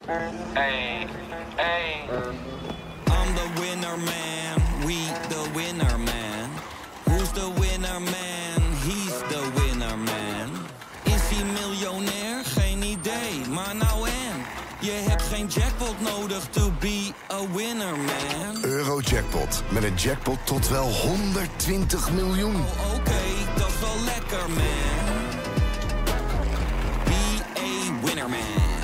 Hey, hey. I'm the winner man, we the winner man. Who's the winner man? He's the winner man. Is hij miljonair? Geen idee, maar nou en. Je hebt geen jackpot nodig to be a winner man. Eurojackpot, met een jackpot tot wel 120 miljoen. Oh oké, dat is wel lekker man. Be a winner man.